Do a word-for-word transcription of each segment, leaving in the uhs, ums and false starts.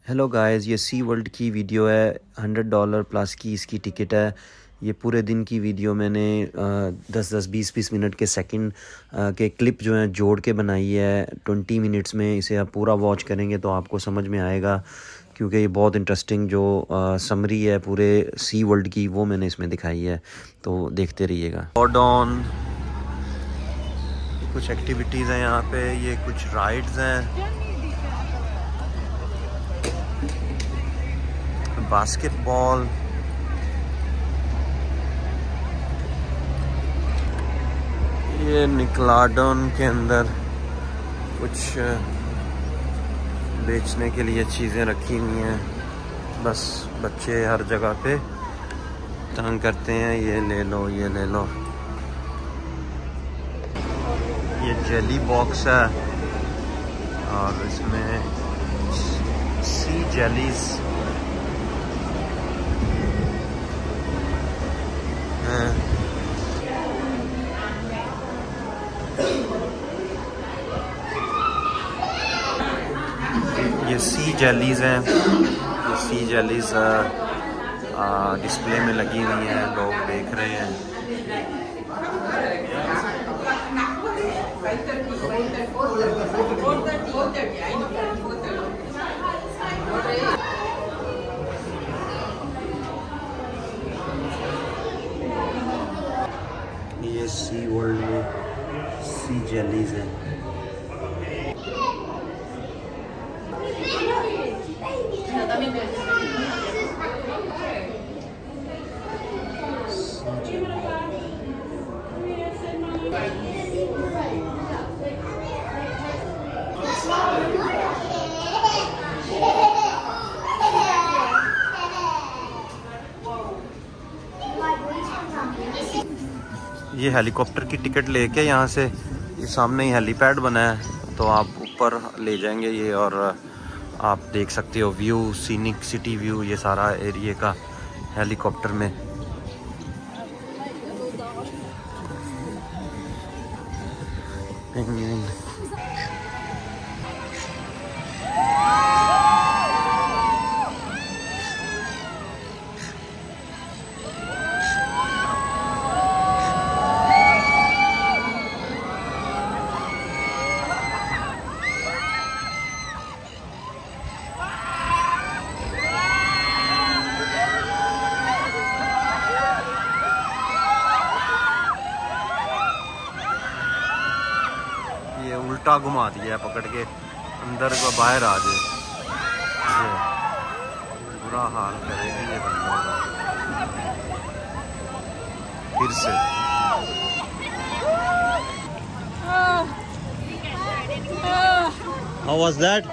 Hello guys, ये Sea World की video है। हंड्रेड डॉलर प्लस की इसकी टिकट है। ये पूरे दिन की वीडियो मैंने दस दस बीस बीस मिनट के सेकंड के क्लिप जो हैं जोड़ के बनाई है। ट्वेंटी मिनट्स में इसे आप पूरा वॉच करेंगे तो आपको समझ में आएगा, क्योंकि ये बहुत इंटरेस्टिंग जो समरी है पूरे सी वर्ल्ड की वो मैंने इसमें दिखाई है। तो देखते रहिएगा। ऑन कुछ एक्टिविटीज़ हैं यहाँ पे, ये कुछ राइड्स हैं, बास्केटबॉल, ये निकलाडोन के अंदर कुछ बेचने के लिए चीज़ें रखी हुई हैं। बस बच्चे हर जगह पे तंग करते हैं, ये ले लो ये ले लो। ये जेली बॉक्स है और इसमें सी जेलीज हैं। ये सी जेलीज हैं, ये सी जेलीज डिस्प्ले में लगी हुई हैं, लोग देख रहे हैं। ये सी वर्ल्ड में सी जेलीज हैं। ये हेलीकॉप्टर की टिकट लेके यहाँ से, ये सामने ही हेलीपैड बना है, तो आप ऊपर ले जाएंगे ये और आप देख सकते हो व्यू, सीनिक सिटी व्यू, ये सारा एरिया का हेलीकॉप्टर में। उल्टा घुमा दिया पकड़ के, अंदर को बाहर आ जाए। बुरा हाल करेगी ये बंदों का। फिर से How was that?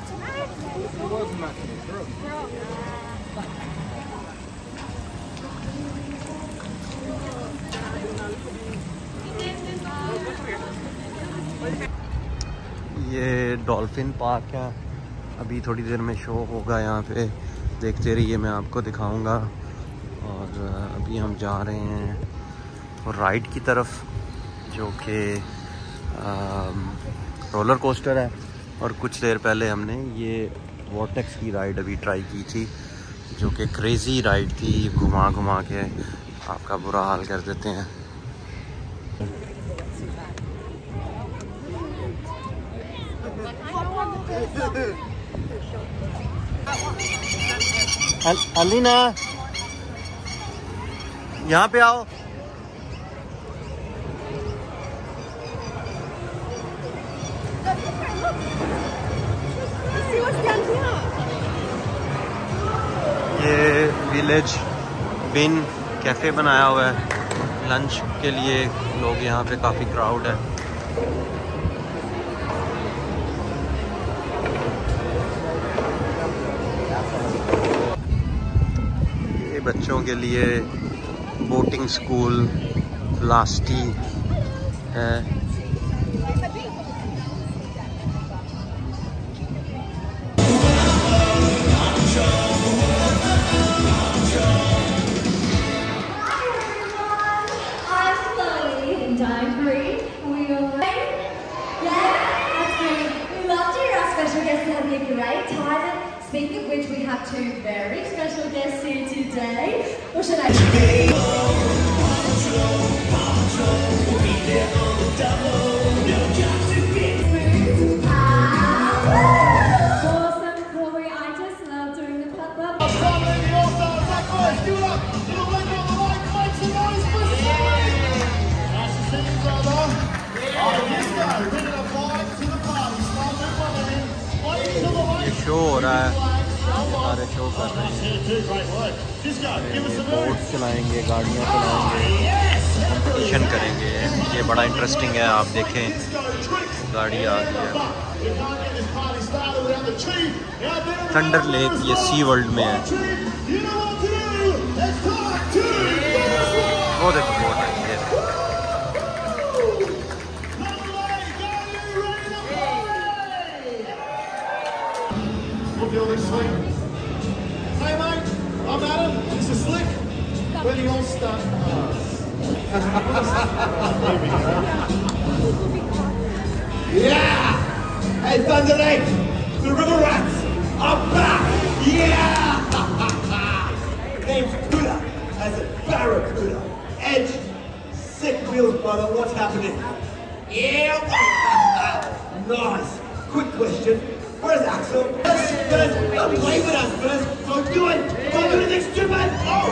ये डॉल्फिन पार्क है, अभी थोड़ी देर में शो होगा यहाँ पे, देखते रहिए, मैं आपको दिखाऊंगा। और अभी हम जा रहे हैं और राइड की तरफ, जो कि रोलर कोस्टर है। और कुछ देर पहले हमने ये वॉर्टेक्स की राइड अभी ट्राई की थी, जो कि क्रेज़ी राइड थी, घुमा घुमा के आपका बुरा हाल कर देते हैं। अल, अलीना यहाँ पे आओ। ये विलेज बिन कैफ़े बनाया हुआ है लंच के लिए, लोग यहाँ पे काफ़ी क्राउड है। ये बच्चों के लिए बोटिंग स्कूल लास्टी है। Speaking have two very special guests here today. Or should I? Awesome, Chloe. I just love doing the clap clap. ये शो हो रहा है, सारे शो कर रहे हैं, बोट चलाएंगे, गाड़ियाँ चलाएंगे, कंपटीशन करेंगे। ये बड़ा इंटरेस्टिंग है, आप देखें गाड़ी आ रही है। थंडर लेक ये सी वर्ल्ड में है। वो देखो बोट है, ये देखो। Hey mate, I'm Adam. This is Slick. Where do you all start? Yeah! Hey Thunder Lake, the River Rats are back! Yeah! Name's Cuda, as a Barracuda. Edge, sick wheels, brother. What's happening? Yeah! Nice. Quick question. Where's Axel? Spurs, don't play with us, Spurs. Don't do it. Don't do anything stupid. Oh.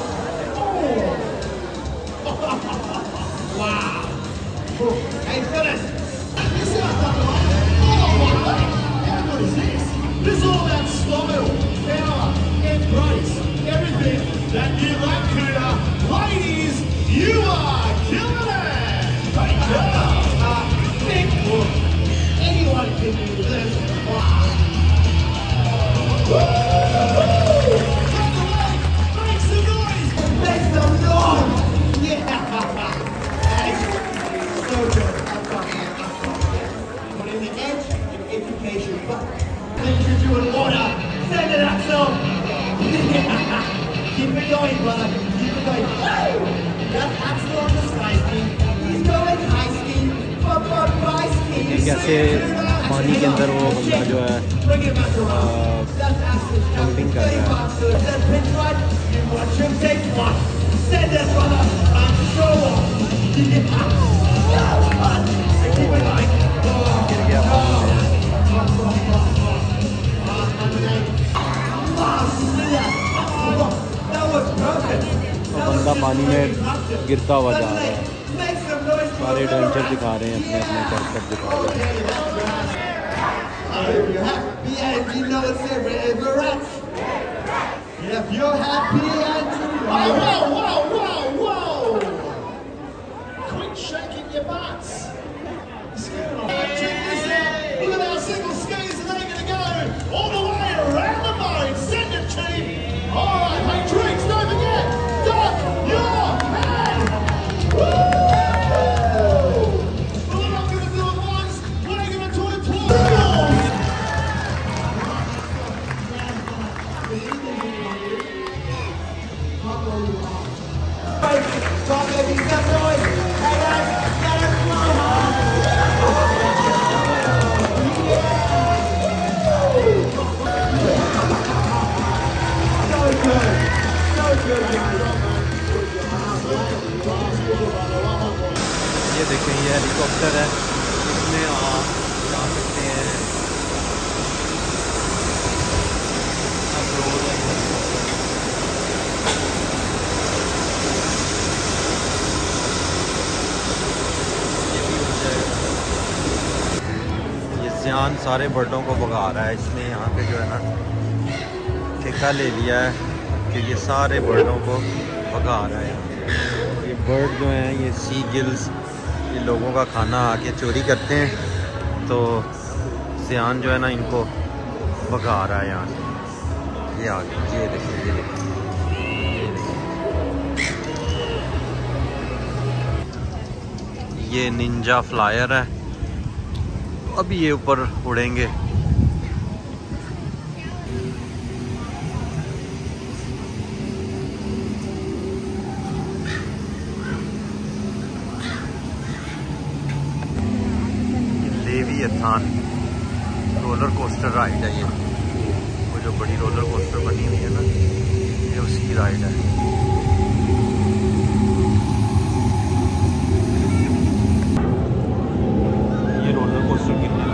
Oh. Wow. Hey, Spurs. This is our Thunder Lake. Oh, my God. How good is this? This is all about style, power, and grace. Everything that you like, Cuda. Ladies, you are killing it. Great job. Uh, big book. Anyone can do this. Wow. Woo! Make some noise! Make some noise! Yeah! Hey, so good. I'm talking, I'm talking. Put in the edge and education button. Things you do in order. Send it, Axel! Yeah! Keep it going, brother. Keep it going. Woo! That's Axel on the sky ski. He's going high ski. Up on my ski. कैसे पानी के अंदर वो बंदा जो है jumping कर रहा है। बंदा पानी में गिरता हुआ जा रहा है। सारे एडवेंचर दिखा रहे हैं, अपने अपने करतब दिखा रहे हैं। If you're happy and you know it's a river rats. If you're happy and you know. Whoa, whoa, whoa, whoa, whoa! Quit shaking your butts. Check this out. Look at our single skis and they're going to go all the way around the boat. Send it, Chief. All right, hey, Tricks, don't forget. Duck your head. Woo! ये देखें, ये helicopter है, इसमें आप जा सकते हैं। ये ज़ियान सारे बर्डों को भगा रहा है। इसने यहाँ पे जो है ना ठेका ले लिया है कि ये सारे बर्डों को भगा रहा है। ये बर्ड जो हैं, ये सी गिल्स, ये लोगों का खाना आके चोरी करते हैं, तो ज़ियान जो है ना इनको भगा रहा है यहाँ से। ये आगे, ये देखिए, ये देखिए, ये देखिए। ये निंजा फ्लायर है, अभी ये ऊपर उड़ेंगे। लेविएथान रोलर कोस्टर राइड है ये, वो जो जो बड़ी रोलर कोस्टर बनी हुई है ना, ये उसकी राइड है। ये रोलर कोस्टर कितने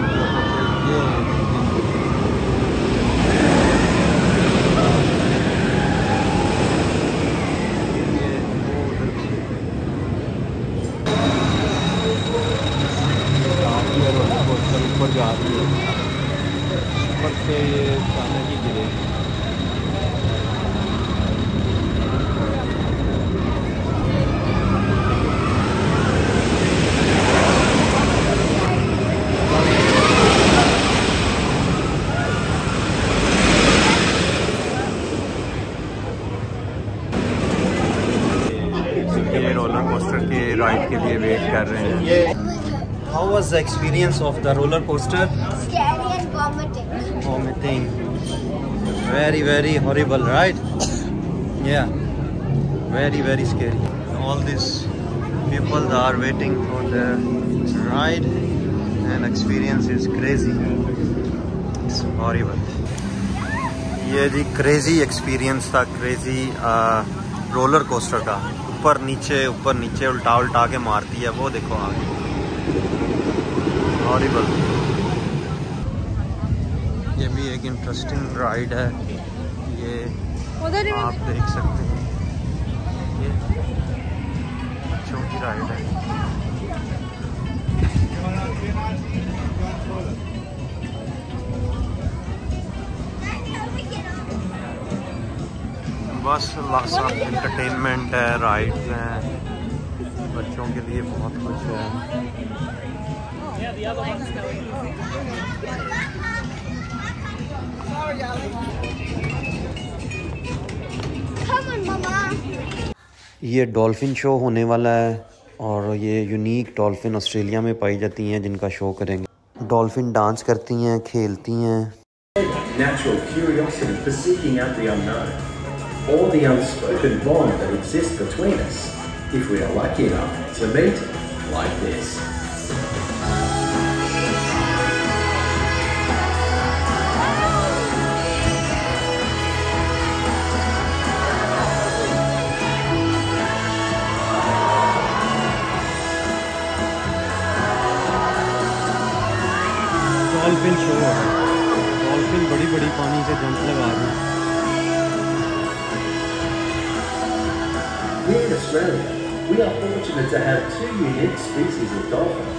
ऊपर जा रही है, ऊपर से ये अचानक ही गिरेगी। ये रोलर कोस्टर के राइड के लिए वेट कर रहे हैं। ये How was the experience of the roller coaster? Scary and vomiting. Vomiting. Very, very horrible, right? Yeah. Very, very scary. All these people are waiting for the ride, and experience is crazy. It's horrible. ये जी crazy experience था, crazy roller coaster का। ऊपर नीचे ऊपर नीचे उल्टा उल्टा के मारती है वो, देखो आगे। हॉरिबल। ये भी एक इंटरेस्टिंग राइड है, ये आप देख सकते हैं, ये बच्चों की राइड है। बस सब एंटरटेनमेंट है, राइड्स हैं, बच्चों के लिए बहुत कुछ है। Yeah, the other one's going easy. Sorry, darling. Come on, Mama. ये डॉल्फिन शो होने वाला है, और ये यूनिक डॉल्फिन ऑस्ट्रेलिया में पाई जाती हैं जिनका शो करेंगे। डॉल्फिन डांस करती हैं, खेलती हैं। Natural curiosity for seeking out the unknown, or the unspoken bond that exists between us, if we are lucky enough to meet like this. Dolphin show है, डॉल्फिन बड़ी बड़ी पानी से जंप लगा रही है। Here in Australia, we are fortunate to have two unique species of dolphin.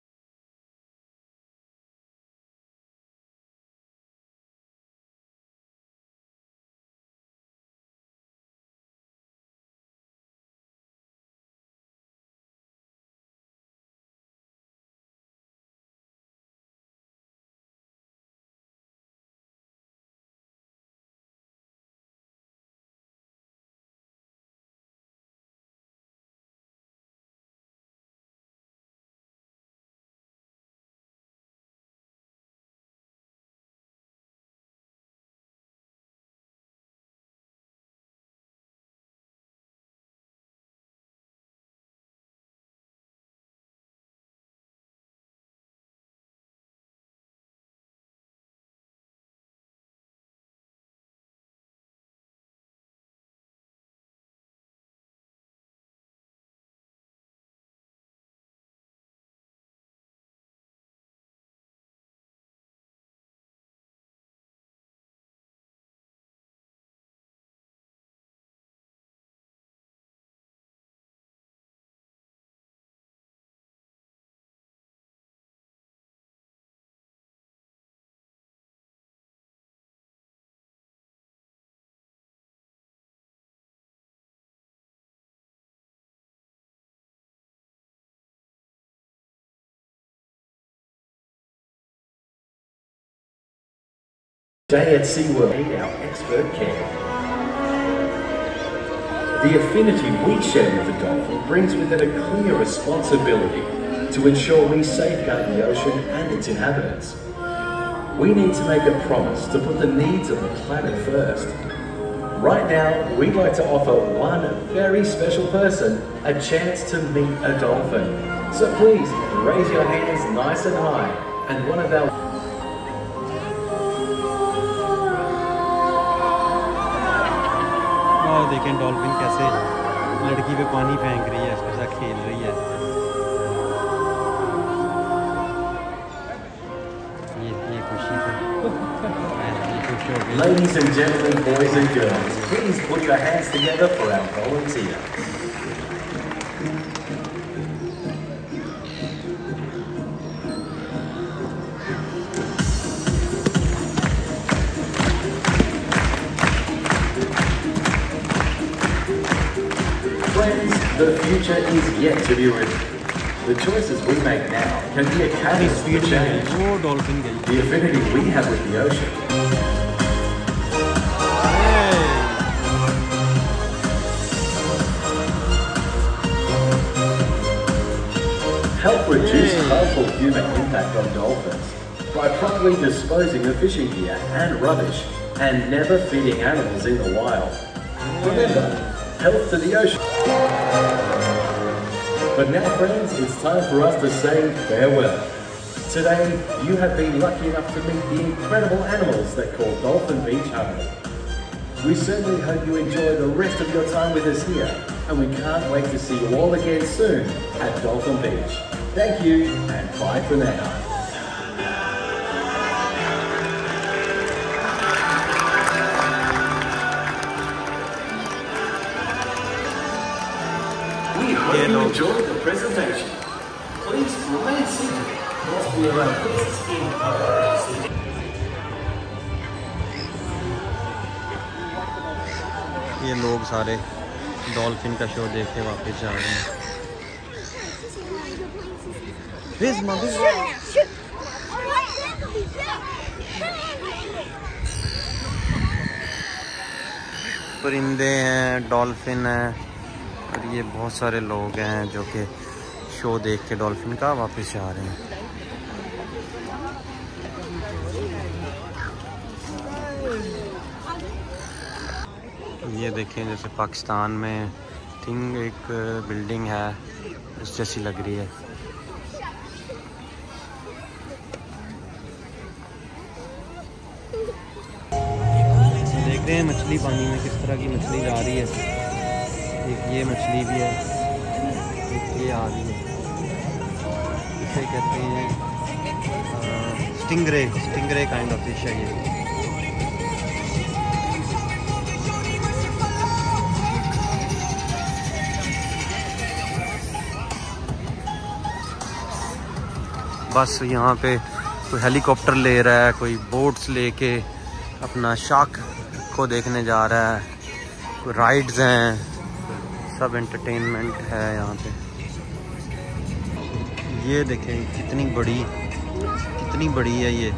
Today at SeaWorld, our expert care. The affinity we share with the dolphin brings with it a clear responsibility to ensure we safeguard the ocean and its inhabitants. We need to make a promise to put the needs of the planet first. Right now, we'd like to offer one very special person a chance to meet a dolphin. So please raise your hands nice and high, and one of our देखें dolphin कैसे लड़की पे पानी फेंक रही है, इसके साथ खेल रही है। ये ये खुशी से ये खुश हो गई। Ladies and gentlemen, boys and girls, please put your hands together for our volunteer. Friends, the future is yet to be written. The choices we make now can be a catalyst for change. वो dolphin गई। The affinity we have with the ocean help reduce harmful human impact on dolphins by properly disposing of fishing gear and rubbish and never feeding animals in the wild. Remember, health to the ocean. But now, friends, it's time for us to say farewell. Today, you have been lucky enough to meet the incredible animals that call Dolphin Beach home. We certainly hope you enjoy the rest of your time with us here, and we can't wait to see you all again soon at Dolphin Beach. Thank you, and bye for now. We hope you enjoyed the presentation. Please remain seated whilst we allow guests in other seating. ये लोग सारे dolphin का show देख के वापस जा रहे हैं। परिंदे हैं, डॉल्फिन है, और ये बहुत सारे लोग हैं जो कि शो देख के डॉल्फिन का वापस जा रहे हैं। ये देखें, जैसे पाकिस्तान में थिंग एक बिल्डिंग है उस जैसी लग रही है। देख रहे हैं मछली पानी में किस तरह की मछली जा रही है। एक ये मछली भी है, एक ये आ रही है। इसे कहते हैं stingray, stingray kind of fish है ये। बस यहाँ पे कोई हेलीकॉप्टर ले रहा है, कोई बोट्स लेके अपना शार्क को देखने जा रहा है, कोई राइड्स हैं, सब एंटरटेनमेंट है यहाँ पे। ये देखें कितनी बड़ी कितनी बड़ी है ये,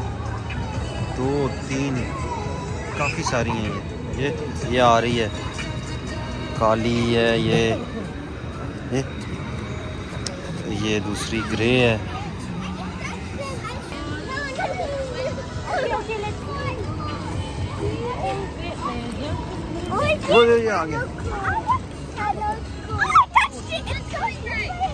दो तीन काफ़ी सारी हैं ये ये ये आ रही है, काली है ये ये, ये दूसरी ग्रे है। वो ये आ गया।